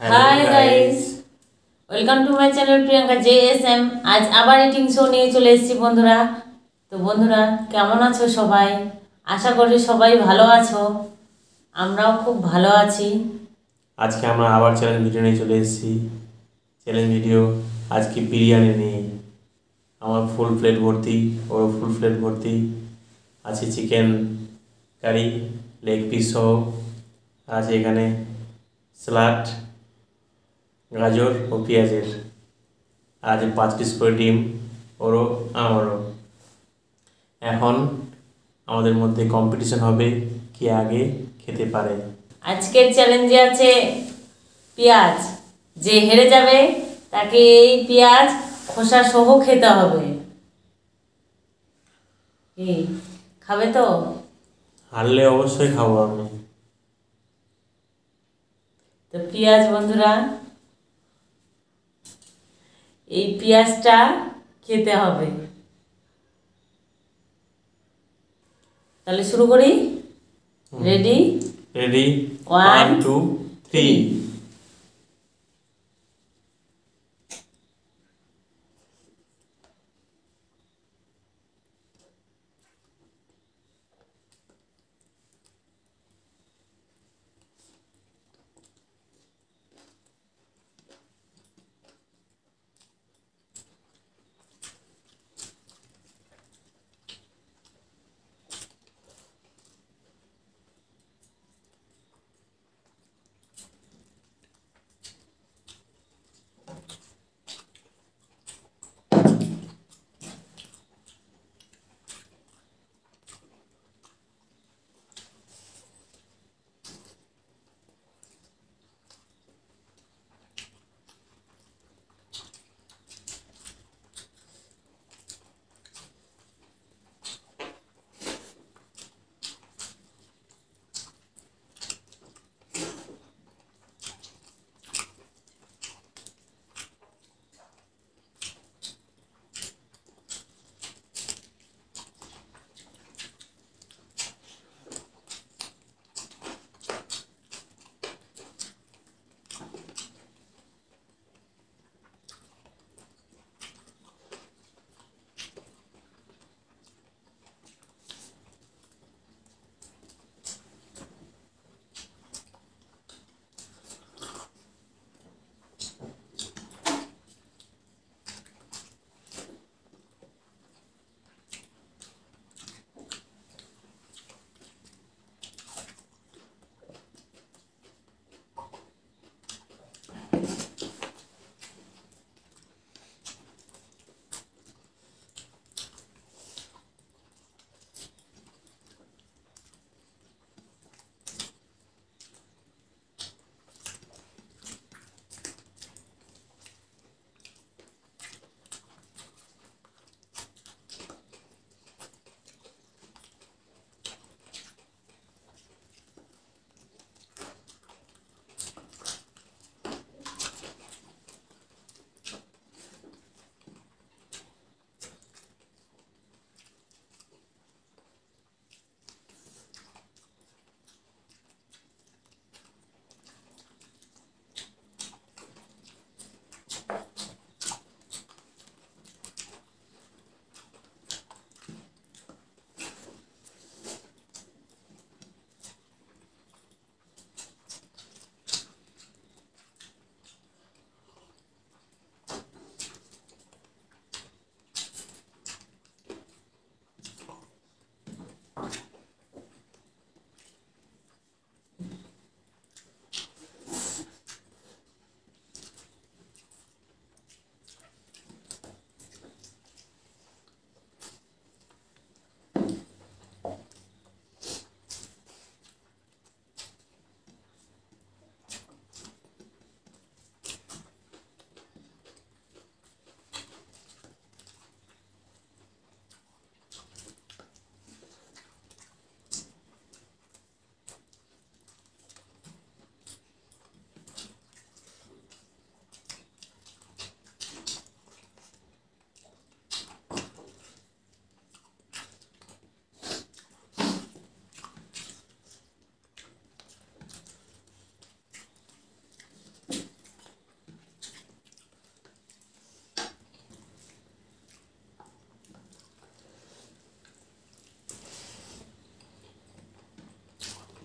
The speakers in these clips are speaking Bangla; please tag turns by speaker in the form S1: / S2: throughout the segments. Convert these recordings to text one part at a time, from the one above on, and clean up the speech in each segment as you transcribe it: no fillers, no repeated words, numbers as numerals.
S1: Hi guys welcome to my channel Priyanka JSM। आज আবার ইটিং শো নিয়ে চলে এসেছি বন্ধুরা। তো বন্ধুরা কেমন আছো সবাই? আশা করি সবাই ভালো আছো, আমরাও খুব ভালো আছি।
S2: আজকে আমরা আবার চ্যালেঞ্জ ভিডিও নিয়ে চলে এসেছি। চ্যালেঞ্জ ভিডিও আজকে বিরিয়ানি নিয়ে। আমার ফুল প্লেট ভর্তি, ওর ফুল প্লেট ভর্তি আছে চিকেন কারি, লেগ পিস সহ আছে এখানে স্যালাড, গাজর ও পেঁয়াজের, আর আছে 5 পিস করে ডিম, ওরও আমারও। এখন আমাদের মধ্যে কম্পিটিশন হবে কে আগে খেতে পারে।
S1: আজকের চ্যালেঞ্জে আছে পেঁয়াজ। যে হেরে যাবে তাকে এই পেঁয়াজ খোসা সহ খেতে হবে। কি খাবে তো?
S2: হারলে অবশ্যই খাবো আমি।
S1: তো পেঁয়াজ বন্ধুরা, এই পেঁয়াজটা খেতে হবে। তাহলে শুরু করি। রেডি?
S2: রেডি,
S1: 1
S2: 1 2 3।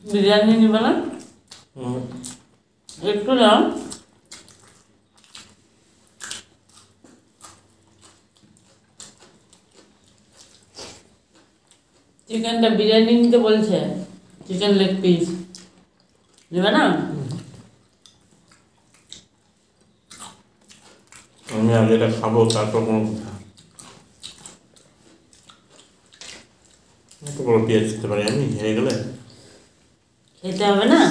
S1: বিরিয়ানি নিবে না? একটু নাও। চিকেনটা বিরিয়ানি নিতে বলছে, চিকেন লেগ পিস নেবে না?
S2: আমি আগে এটা খাবো, তারপর কোনো কথা। এত বড় পেঁয়াজ খেতে পারি আমি হেরে গেলে?
S1: খেতে হবে না?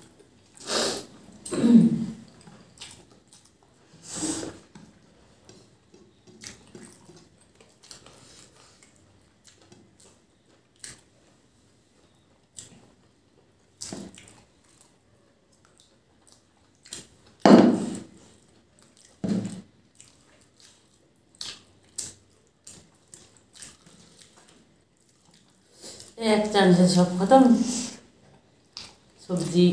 S1: एक चांस से सब खत्म सब्जी।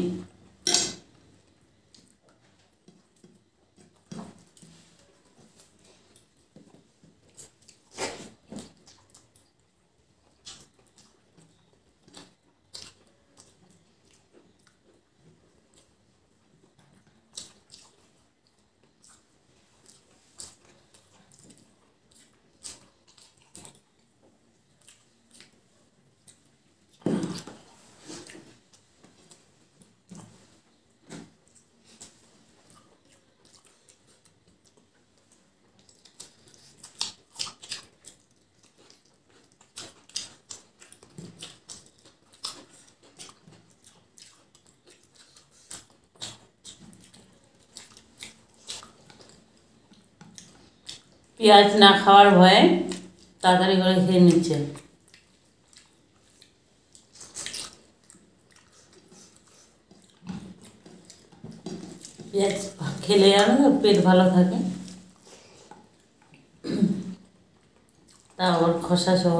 S1: পেঁয়াজ না খাওয়ার ভয়ে তাড়াতাড়ি করে খেয়ে নিচ্ছে। পেঁয়াজ খেলে জানো তো পেট ভালো থাকে, তা আবার খোসা সহ।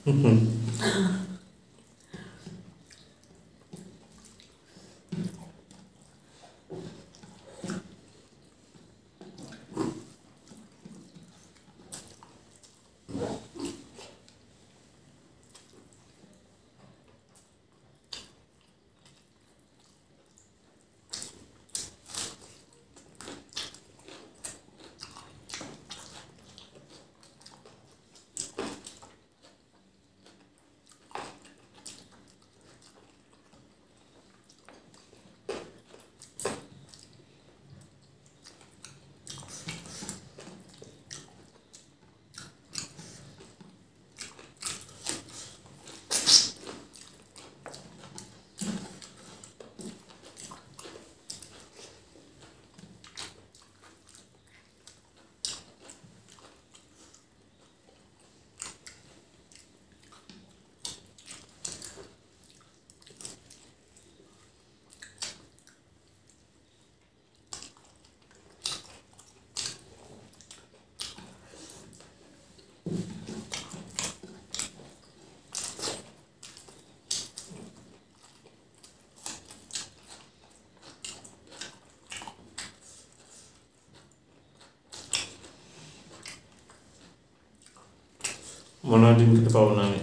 S2: মনে হয় ডিম খেতে পাবো না আমি।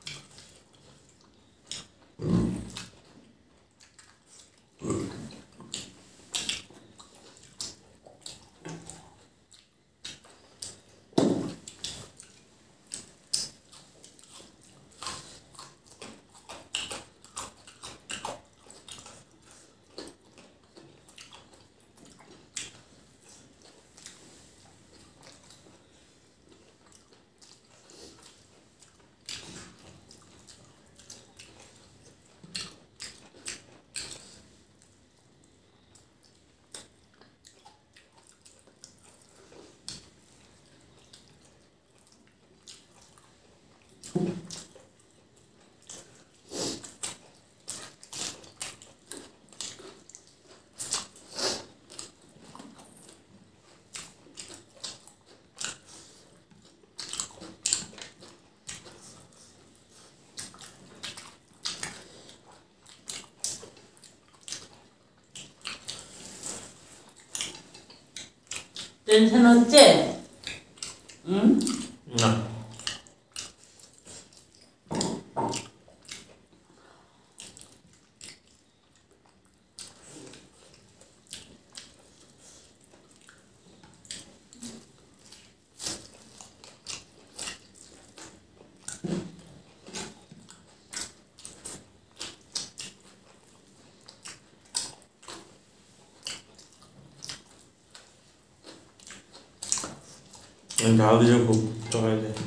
S1: টেনশন হচ্ছে?
S2: না, ঝাল দিয়েও খুব তো হয়ে যায়।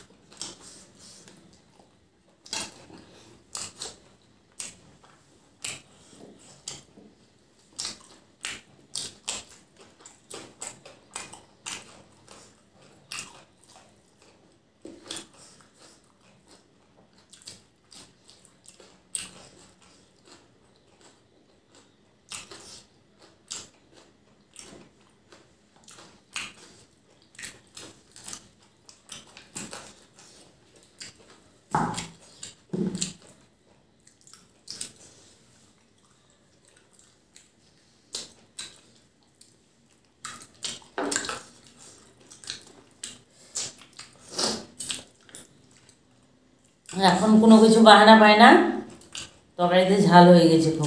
S1: এখন কোনো কিছু বাহানা পায় না, তরকারিতে ঝাল হয়ে গেছে খুব।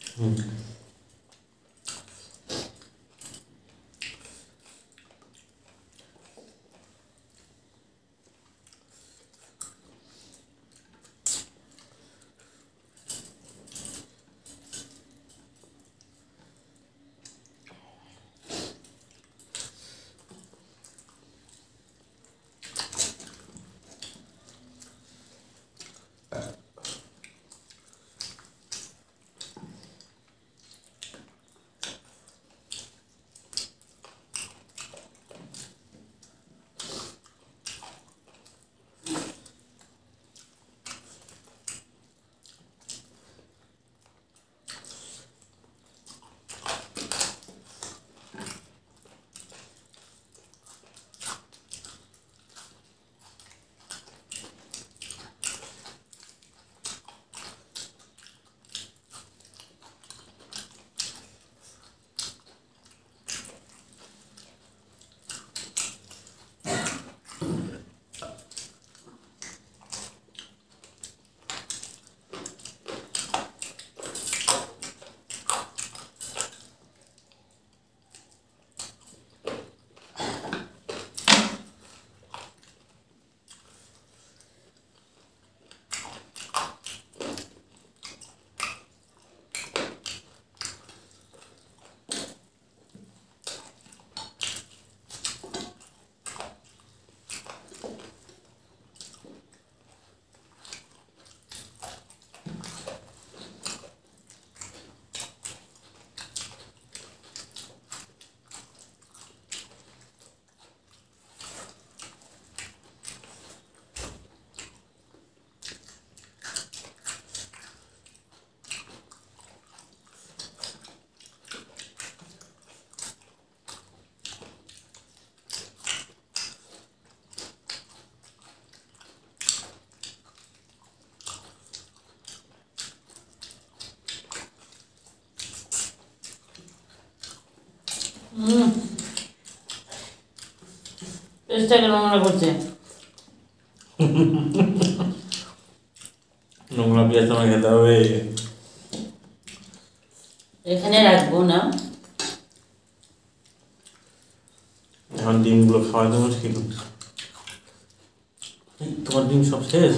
S1: টেস্টটা কেন মনে করছে?
S2: নোংরা পেঁয়াজ তোমায় খেতে হবে।
S1: এখানে রাখবো না,
S2: এখন ডিমগুলো খাওয়া তো মুশকিল। তোমার ডিম সব শেষ?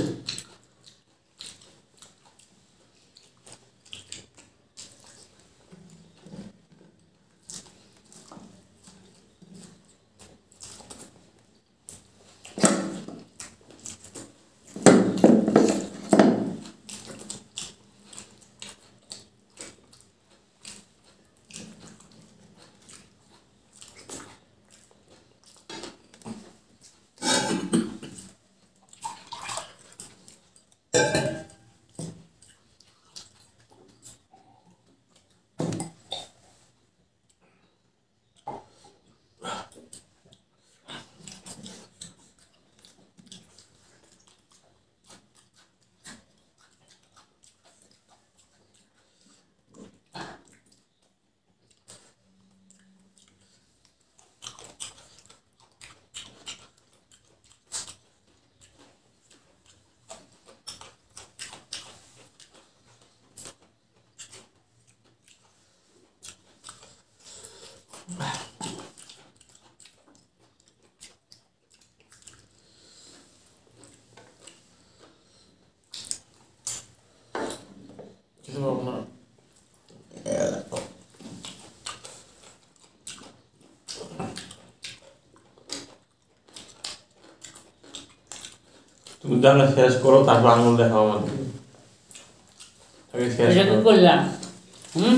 S2: তুমি তাহলে শেষ করো, তারপর আঙুল দেখাও আমাকে। আগে শেষ
S1: এটা কি
S2: করো।
S1: করলাম? হুম,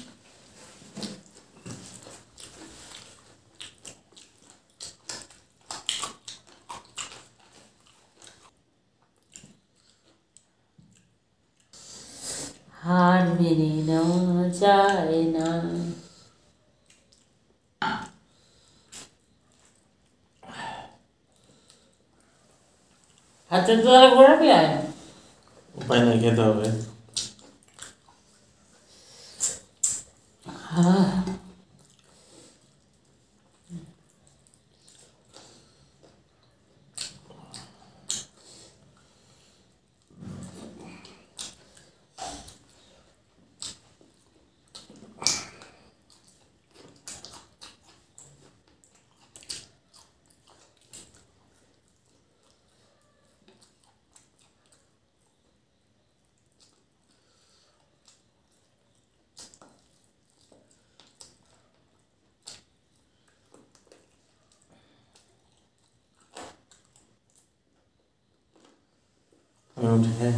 S1: হার মেনে নেওয়া যায় না। হাতে তোলা করে কি আয়?
S2: উপায় নাই, খেতে হবে। আমি উঠে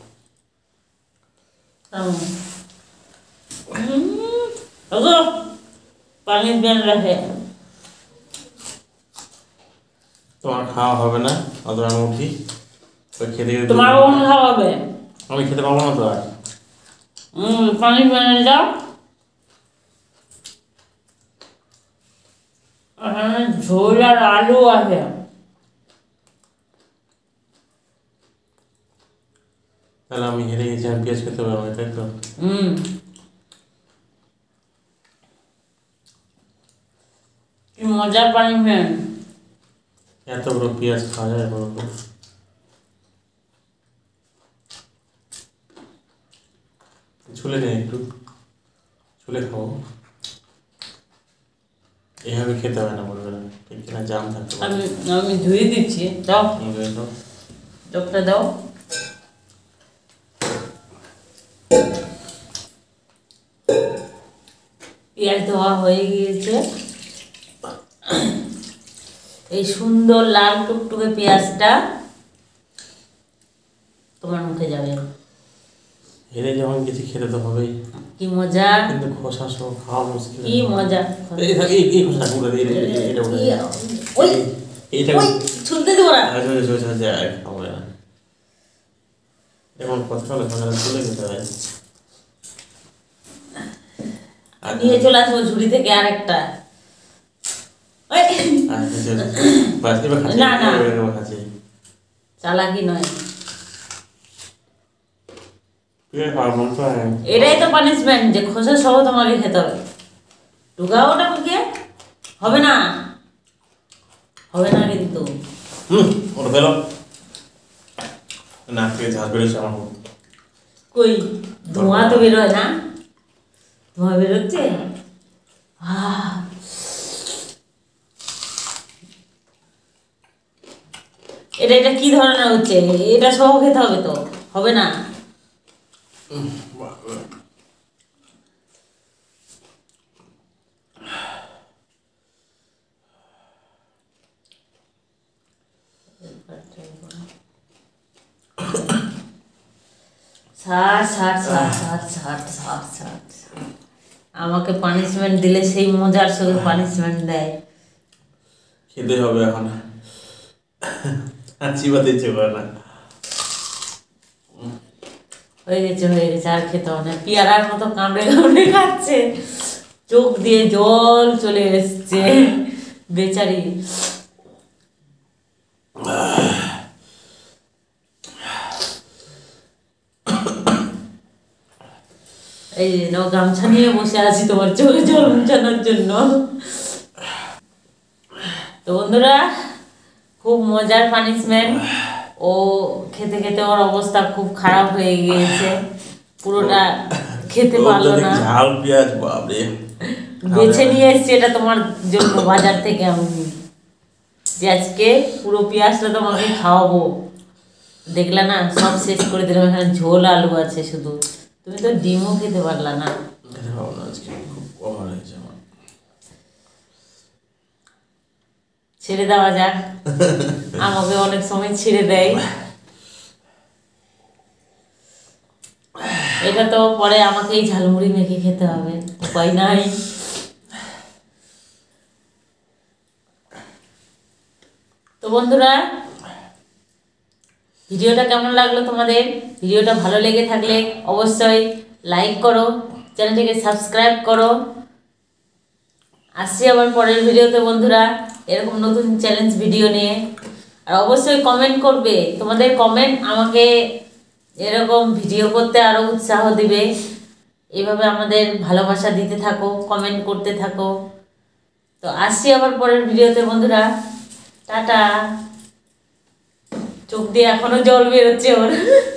S1: ওগো, পানি বেন রাখে।
S2: তোমার খাওয়া হবে না, অত আমি উঠি। ওই খেতে খেতে
S1: তোমার কখন খাওয়াবে?
S2: আমি খেতে পাবো না তো আর।
S1: পানি বেনে যাও। এখানে ঝোল আর আলু আছে।
S2: তাহলে আমি হেরে গেছি, আমি পেঁয়াজ খেতে পারবো না, তাই তো?
S1: কি মজার পানি বেন।
S2: এত বড় পেঁয়াজ খাওয়া যায় বড় বড়? ছুলে নেই একটু, ছুলে খাবো। এইভাবে খেতে হয় না বলবে না, ঠিক কিনা? জাম থাকতে পারে।
S1: আমি ধুয়ে দিচ্ছি, দাও চোখটা দাও। পেঁয়াজ ধোয়া হয়ে গিয়েছে। এই সুন্দর লাল টুকটুকে পেঁয়াজটা তোমার মুখে যাবে।
S2: হেরে যখন কিছু খেতে তো হবেই।
S1: কি মজা,
S2: কিন্তু খোসা সহ খাওয়া মুশকিল।
S1: কি মজা।
S2: এই খোসা গুলো এটা উঠে
S1: ওই
S2: এইটা
S1: ওই ছুলতে দেবো না।
S2: খাবো না। এমন কথা হলে তুলে দিতে হয়।
S1: নিয়ে চলে আসবো ঝুড়ি থেকে আরেকটা। না না, চালাকি নয়, এটাই তো পানিশমেন্ট যে খোসা সহ তোমাকে খেতে হবে। ঢুকাও ওটা মুখে, হবে না, হবে না কিন্তু।
S2: ওটা ফেলো। নাক থেকে ঝাল বেরোচ্ছে আমার।
S1: কই ধোঁয়া তো বেরোয় না, ধোঁয়া বেরোচ্ছে। এটা এটা কি ধরনের হচ্ছে? এটা সহ খেতে হবে তো, হবে না। ছাড় ছাড় ছাড় ছাড় ছাড় ছাড় ছাড়। আমাকে পানিশমেন্ট দিলে সেই মজার সঙ্গে পানিশমেন্ট দেয়।
S2: খেতে হবে এখন, চিবাতে ইচ্ছে করে না।
S1: হয়ে গেছে হয়ে গেছে, আর খেতে হবে না। পেয়ারার মতো কামড়ে কামড়ে খাচ্ছে, চোখ দিয়ে জল চলে এসছে বেচারি। এই যে গামছা নিয়ে বসে আছি তোমার চোখে জল মুছানোর জন্য। তো বন্ধুরা, খুব মজার পানিশমেন্ট। ও খেতে খেতে ওর অবস্থা খুব খারাপ হয়ে গিয়েছে, পুরোটা খেতে পারলো না।
S2: ঝাল পেঁয়াজ বাপরে,
S1: বেছে নিয়ে এসছি এটা তোমার জন্য বাজার থেকে আমি, যে আজকে পুরো পেঁয়াজটা তোমাকে খাওয়াবো। দেখলা না, সব শেষ করে দিলাম। এখানে ঝোল আলু আছে শুধু, তুমি তো ডিমও খেতে পারলা না। ছেড়ে দেওয়া যাক, আমাকে অনেক সময় ছেড়ে দেয়। এটা তো পরে আমাকেই ঝালমুড়ি মেখে খেতে হবে, উপায় নাই। তো বন্ধুরা, ভিডিওটা কেমন লাগলো তোমাদের? ভিডিওটা ভালো লেগে থাকলে অবশ্যই লাইক করো, চ্যানেলটিকে সাবস্ক্রাইব করো। আসছি আবার পরের ভিডিওতে বন্ধুরা, এরকম নতুন চ্যালেঞ্জ ভিডিও নিয়ে। আর অবশ্যই কমেন্ট করবে, তোমাদের কমেন্ট আমাকে এরকম ভিডিও করতে আরও উৎসাহ দিবে। এইভাবে আমাদের ভালোবাসা দিতে থাকো, কমেন্ট করতে থাকো। তো আসছি আবার পরের ভিডিওতে বন্ধুরা, টাটা। চোখ দিয়ে এখনো জল বেরোচ্ছে ওর।